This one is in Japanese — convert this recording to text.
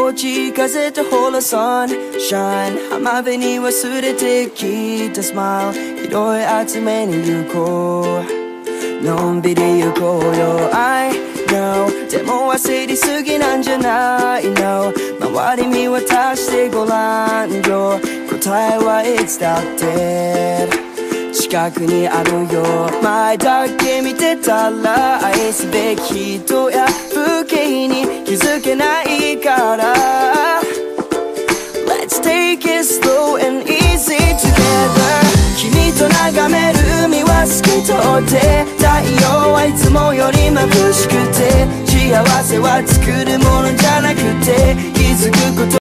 心地風とほらサンシャイン浜辺に忘れてきたスマイル拾い集めに行こうのんびり行こうよ I know でも焦りすぎなんじゃないの周り見渡してごらんよ答えはいつだって近くにあるよ前だけ見てたら愛すべき人や風景に気づけないから Let's take it slow and easy together 君と眺める海は透き通って太陽はいつもより眩しくて幸せは作るものじゃなくて気づくこと